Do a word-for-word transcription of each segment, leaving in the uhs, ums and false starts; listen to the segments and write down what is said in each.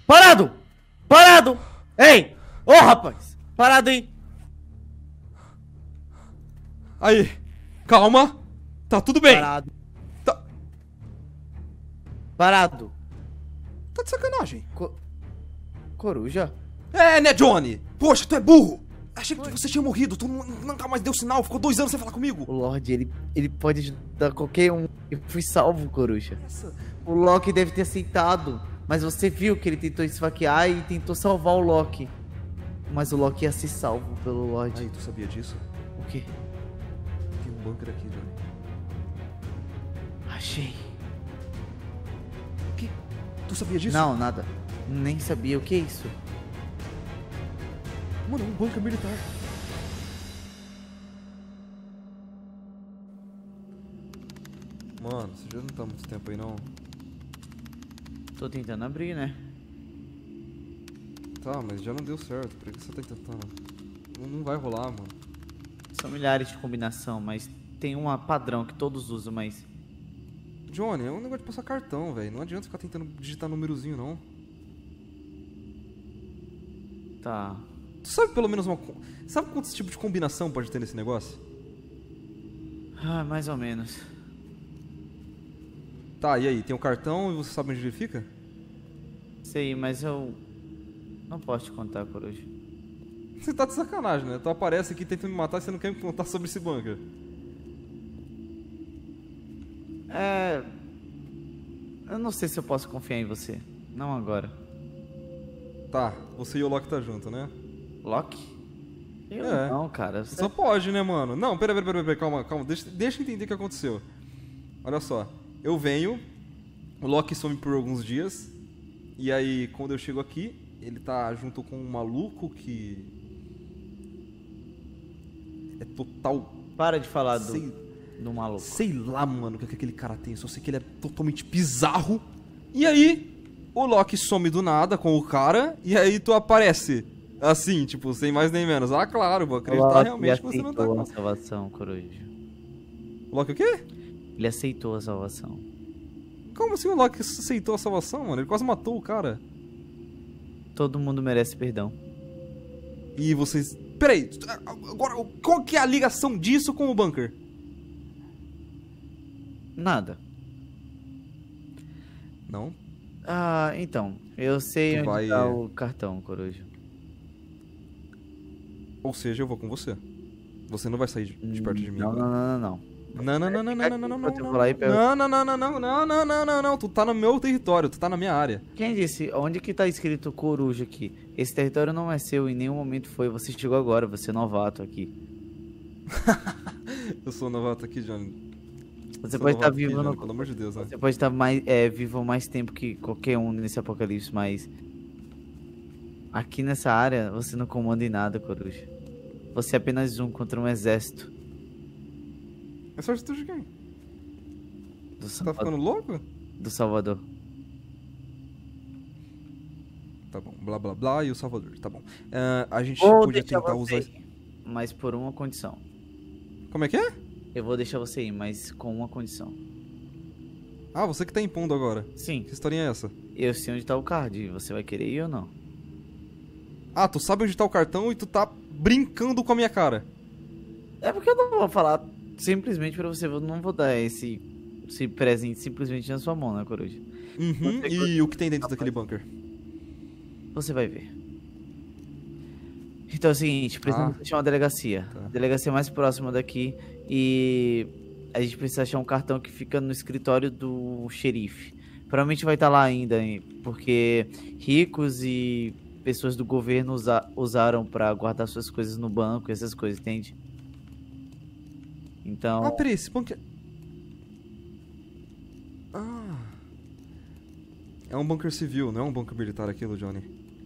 Parado! Parado! Ei! Ô, rapaz! Parado aí! Aí, calma. Tá tudo bem. Parado. Tá, Parado. tá de sacanagem. Co... Coruja? É, né, Johnny? Poxa, tu é burro. Achei que você tinha morrido. Tu nu- nunca mais deu sinal. Ficou dois anos sem falar comigo. O Lorde, ele, ele pode ajudar qualquer um. Eu fui salvo, Coruja. Essa... O Loki deve ter aceitado. Mas você viu que ele tentou esfaquear e tentou salvar o Loki. Mas o Loki ia ser salvo pelo Lorde. Aí, tu sabia disso? O quê? Tem um bunker aqui, Johnny. Achei. O quê? Tu sabia disso? Não, nada. Nem sabia. O que é isso? Mano, é um bunker militar. Mano, você já não tá há muito tempo aí, não? Tô tentando abrir, né? Tá, mas já não deu certo. Por que você tá tentando? Não, não vai rolar, mano. São milhares de combinação, mas tem uma padrão que todos usam, mas... Johnny, é um negócio de passar cartão, velho. Não adianta ficar tentando digitar númerozinho, não. Tá. Tu sabe pelo menos uma... co- Sabe quantos tipos de combinação pode ter nesse negócio? Ah, mais ou menos. Tá, e aí? Tem um cartão e você sabe onde ele fica? Sei, mas eu... Não posso te contar, Coruja. Você tá de sacanagem, né? Tu aparece aqui tentando me matar e você não quer me contar sobre esse bunker. É... Eu não sei se eu posso confiar em você. Não agora. Tá, você e o Loki tá junto, né? Loki? Eu É. não, cara. Você... Só pode, né, mano? Não, pera, pera, pera, pera, calma, calma. Deixa, deixa eu entender o que aconteceu. Olha só. Eu venho, o Loki some por alguns dias, e aí, quando eu chego aqui, ele tá junto com um maluco que... É total... Para de falar do, Sei, do maluco. sei lá, mano, o que, que aquele cara tem. Só sei que ele é totalmente bizarro. E aí, o Loki some do nada com o cara, e aí tu aparece. Assim, tipo, sem mais nem menos. Ah, claro, vou acreditar Loki realmente que você não tá aceitou com... a salvação, Coruja. O Loki o quê? Ele aceitou a salvação. Como assim o Loki aceitou a salvação, mano? Ele quase matou o cara. Todo mundo merece perdão. E vocês... Peraí, agora, qual que é a ligação disso com o bunker? Nada. Não? Ah, então. Eu sei Tu onde vai, tá é. o cartão, Coruja. Ou seja, eu vou com você. Você não vai sair de, de perto de mim Não, agora. não, não, não, não. Não, não, não, não, não, não, não, não, Enquanto eu não, vou lá e pego- não, não, não, não, não, não, não, não, não, não, tu tá no meu território, tu tá na minha área. Quem disse? Onde que tá escrito Coruja aqui? Esse território não é seu, em nenhum momento foi. Você chegou agora, você é novato aqui. Eu sou novato aqui, Johnny. Você Sou pode estar novato aqui, vivo Johnny, no... pelo amor de Deus, né? Você pode estar mais, é, vivo mais tempo que qualquer um nesse apocalipse, mas... Aqui nessa área, você não comanda em nada, Coruja. Você é apenas um contra um exército. É só de quem? Do, Você tá Salva- ficando louco? do Salvador. Tá bom, blá blá blá e o Salvador, tá bom. Ah, a gente Vou podia deixar tentar você usar... ir, mas por uma condição. Como é que é? Eu vou deixar você ir, mas com uma condição. Ah, você que tá impondo agora. Sim, Que historinha é essa? eu sei onde tá o card. Você vai querer ir ou não? Ah, tu sabe onde tá o cartão e tu tá brincando com a minha cara. É porque eu não vou falar simplesmente pra você. Eu não vou dar esse, esse presente simplesmente na sua mão, né, Coruja? Uhum, Você e o que tem dentro daquele bunker? Você vai ver. Então é o seguinte, precisamos Ah. achar uma delegacia. Tá. A delegacia mais próxima daqui. E a gente precisa achar um cartão que fica no escritório do xerife. Provavelmente vai estar lá ainda, hein, porque ricos e pessoas do governo usa usaram pra guardar suas coisas no banco, essas coisas, entende? Então... Ah, peraí, esse bunker... Ah... É um bunker civil, não é um bunker militar aquilo, Johnny.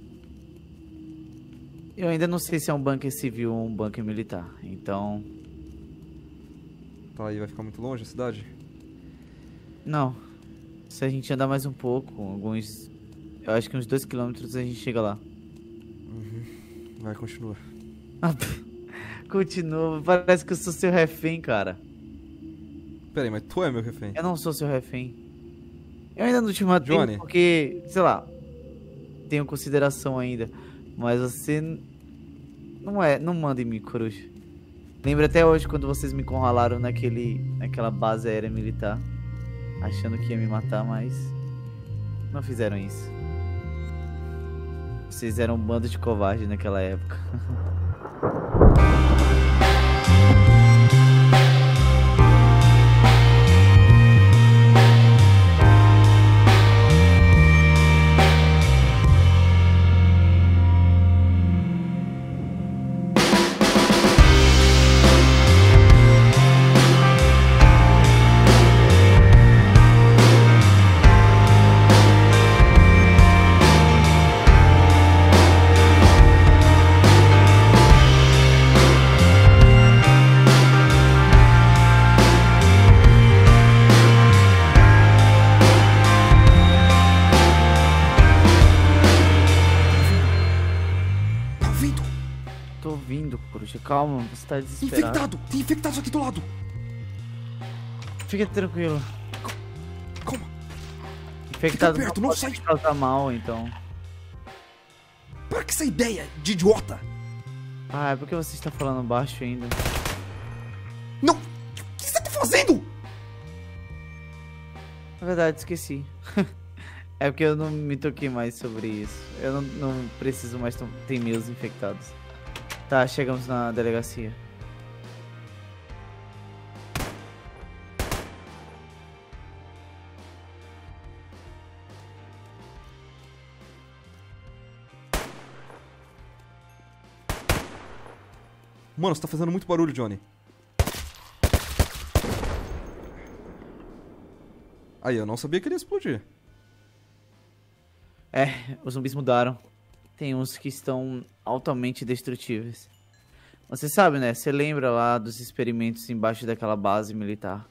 Eu ainda não sei se é um bunker civil ou um bunker militar, então... Tá, e vai ficar muito longe a cidade? Não. Se a gente andar mais um pouco, alguns... Eu acho que uns dois quilômetros a gente chega lá. Uhum. Vai, continua. Ah, continua, parece que eu sou seu refém, cara. Peraí, mas tu é meu refém. Eu não sou seu refém. Eu ainda não te matei Johnny. porque, sei lá... tenho consideração ainda. Mas você não é, não manda em mim, coruja. Lembro até hoje quando vocês me encurralaram naquele, naquela base aérea militar, achando que ia me matar, mas não fizeram isso. Vocês eram um bando de covardes naquela época. Calma, você tá desesperado. Infectado! Tem infectados aqui do lado! Fica tranquilo. Calma! Infectado Fica perto, não, não pode sai! te causar mal, então. Para com essa ideia de idiota! Ah, é porque você está falando baixo ainda. Não! O que você tá fazendo? Na verdade, esqueci. É porque eu não me toquei mais sobre isso. Eu não, não preciso mais ter meus infectados. Tá, chegamos na delegacia. Mano, você tá fazendo muito barulho, Johnny. Aí, eu não sabia que ele ia explodir. É, os zumbis mudaram. Tem uns que estão altamente destrutíveis. Você sabe, né? Você lembra lá dos experimentos embaixo daquela base militar?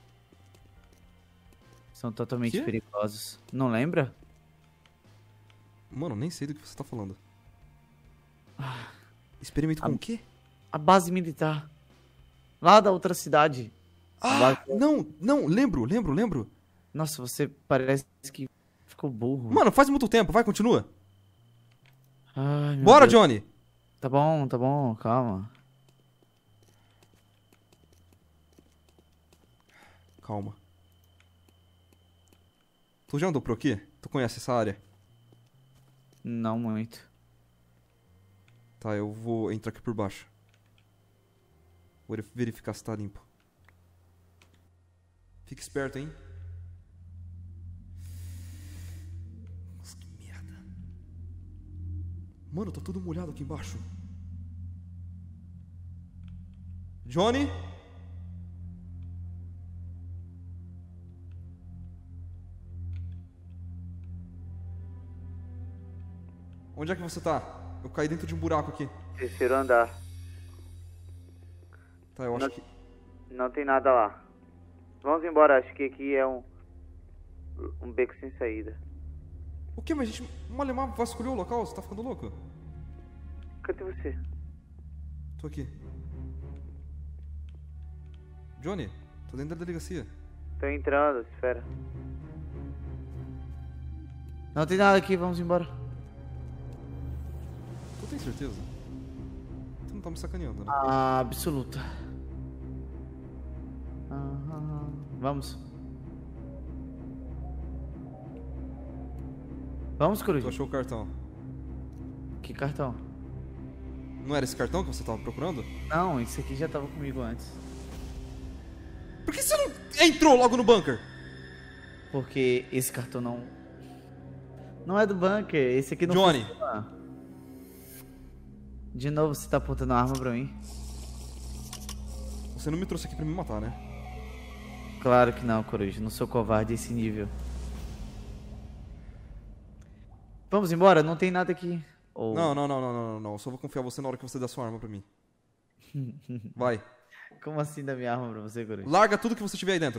São totalmente Que? perigosos. Não lembra? Mano, nem sei do que você tá falando. Experimento com A- o quê? A base militar. Lá da outra cidade. Ah, base- não, não, lembro, lembro, lembro. Nossa, você parece que ficou burro. Mano, faz muito tempo, vai, continua. Ai, meu Bora, Deus. Johnny! Tá bom, tá bom, calma. Calma. Tu já andou por aqui? Tu conhece essa área? Não muito. Tá, eu vou entrar aqui por baixo. Vou verificar se tá limpo. Fica esperto, hein? Nossa, que merda. Mano, tá tudo molhado aqui embaixo. Johnny? Onde é que você tá? Eu caí dentro de um buraco aqui. Terceiro andar. Tá, eu acho Não- que... Não tem nada lá. Vamos embora, acho que aqui é um. Um beco sem saída. O que? Mas a gente malemar vasculhou o local? Você tá ficando louco? Cadê você? Tô aqui. Johnny, tô dentro da delegacia. Tô entrando, espera. Não tem nada aqui, vamos embora. Tu tem certeza? Tu não tá me sacaneando, né? Ah, absoluta. Aham. Vamos. Vamos, Tu Coruja. achou o cartão? Que cartão? Não era esse cartão que você tava procurando? Não, isso aqui já tava comigo antes. Por que você não entrou logo no bunker? Porque esse cartão não. Não é do bunker, esse aqui não Johnny. funciona. De novo você tá apontando a arma pra mim? Você não me trouxe aqui pra me matar, né? Claro que não, Coruja. Não sou covarde a esse nível. Vamos embora? Não tem nada aqui. Ou... Não, não, não, não, não, não, não. Eu só vou confiar em você na hora que você der sua arma pra mim. Vai. Como assim dar minha arma pra você, Coruja? Larga tudo que você tiver aí dentro.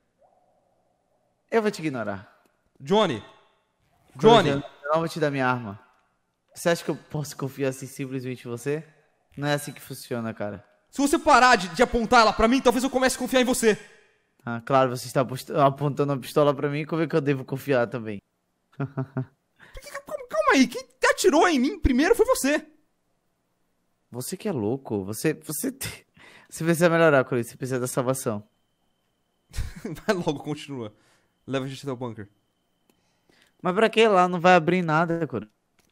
Eu vou te ignorar. Johnny! Coruja, Johnny! eu não vou te dar minha arma. Você acha que eu posso confiar assim simplesmente em você? Não é assim que funciona, cara. Se você parar de, de apontar ela pra mim, talvez eu comece a confiar em você. Ah, claro, você está apost- apontando uma pistola pra mim, como é que eu devo confiar também? Calma, calma aí, quem atirou em mim primeiro foi você. Você que é louco. Você, você, te- você precisa melhorar, Coruja. Você precisa da salvação. Vai logo, continua. Leva a gente até o bunker. Mas pra que lá? Não vai abrir nada, Coruja.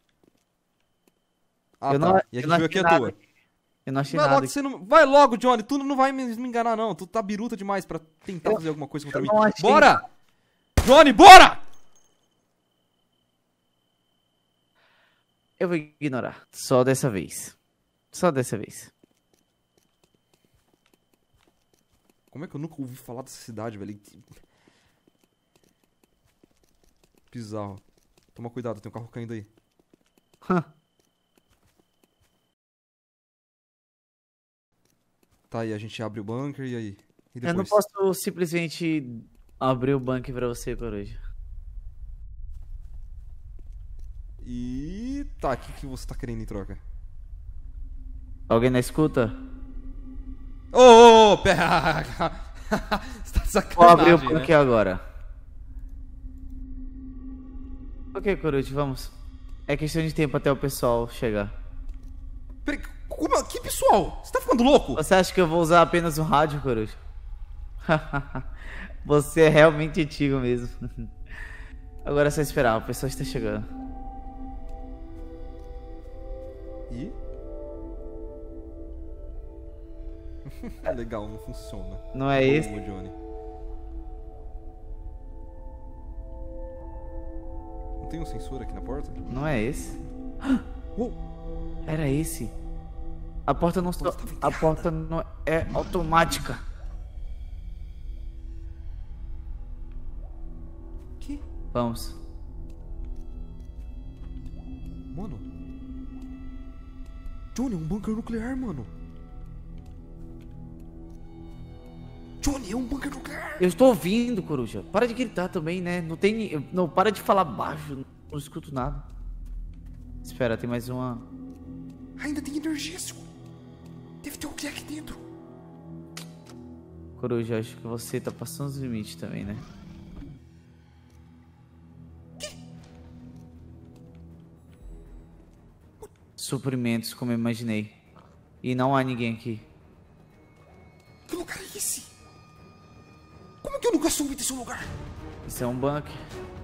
Ah, Eu tá. não- E a eu gente não veio aqui achei à nada. toa. Eu não achei Vai nada. logo, você não... Vai logo, Johnny. Tu não vai me, me enganar, não. Tu tá biruta demais pra tentar Eu- fazer alguma coisa contra eu mim. não achei- Bora! Johnny, bora! Eu vou ignorar. Só dessa vez. Só dessa vez. Como é que eu nunca ouvi falar dessa cidade, velho? Bizarro. Toma cuidado, tem um carro caindo aí. Tá, e a gente abre o bunker e aí? E Eu não depois? posso simplesmente abrir o bunker pra você, Coruja. E... Tá, o que, que você tá querendo em troca? Alguém na escuta? Ô, ô, ô, pera... Você tá de Vou abrir o sacanagem, né? bunker agora. Ok, Coruja, vamos. É questão de tempo até o pessoal chegar. Peraí, como... Que pessoal? Você tá ficando louco? Você acha que eu vou usar apenas o rádio, Coruja? Você é realmente antigo mesmo. Agora é só esperar, o pessoal está chegando. E? Legal, não funciona. Não é esse? Boa, Johnny. Não tem um sensor aqui na porta? Não é esse? Uou! Era esse. A porta não só... A porta não é automática. Que? Vamos. Mano. Johnny, é um bunker nuclear, mano. Johnny, é um bunker nuclear. Eu estou ouvindo, Coruja. Para de gritar também, né? Não tem... ni- Não, para de falar baixo. Não escuto nada. Espera, tem mais uma... Ainda tem energia, seu. Deve ter alguém aqui dentro. Coruja, acho que você tá passando os limites também, né? Suprimentos, como eu imaginei. E não há ninguém aqui. Que lugar é esse? Como que eu nunca soube desse lugar? Isso é um bunker.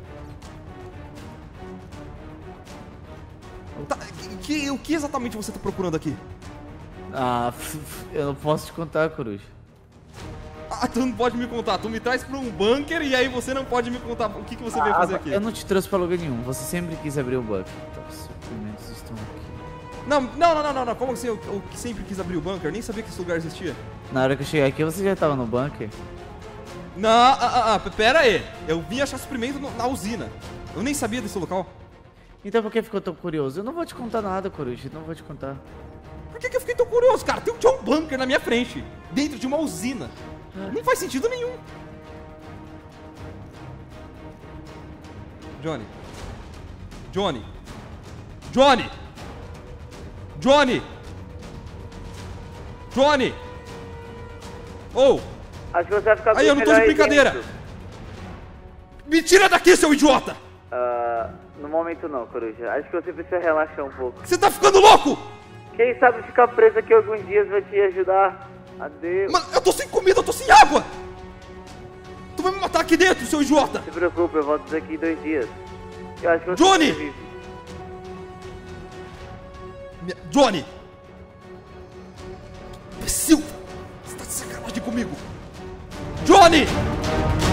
Tá, que, que- o que exatamente você tá procurando aqui? Ah, eu não posso te contar, Coruja. Ah, tu não pode me contar. Tu me traz pra um bunker e aí você não pode me contar o que, que você veio fazer Ah, aqui. eu não te trouxe pra lugar nenhum. Você sempre quis abrir o bunker. Então, os suprimentos estão aqui. Não, não, não, não, não, não. Como assim? Eu, eu sempre quis abrir o bunker, eu nem sabia que esse lugar existia. Na hora que eu cheguei aqui, você já tava no bunker? Não, ah, ah, ah, pera aí. Eu vim achar suprimento no- na usina. Eu nem sabia desse local. Então por que ficou tão curioso? Eu não vou te contar nada, Coruja. Não vou te contar. Por que, que eu fiquei tão curioso, cara? Tem um, tinha um bunker na minha frente, dentro de uma usina. Não faz sentido nenhum. Johnny. Johnny. Johnny. Johnny. Johnny. Oh, Acho que você vai ficar aí eu não tô de brincadeira. Me tira daqui, seu idiota. Ah, no momento não, Coruja. Acho que você precisa relaxar um pouco. Você tá ficando louco? Quem sabe ficar preso aqui alguns dias vai te ajudar. Adeus. Mano, eu tô sem comida, eu tô sem água. Tu vai me matar aqui dentro, seu idiota. Não se preocupe, eu volto daqui em dois dias. Eu acho que você Johnny! sobrevive. Minha- Johnny! Imbecil! Você tá de sacanagem comigo! Johnny!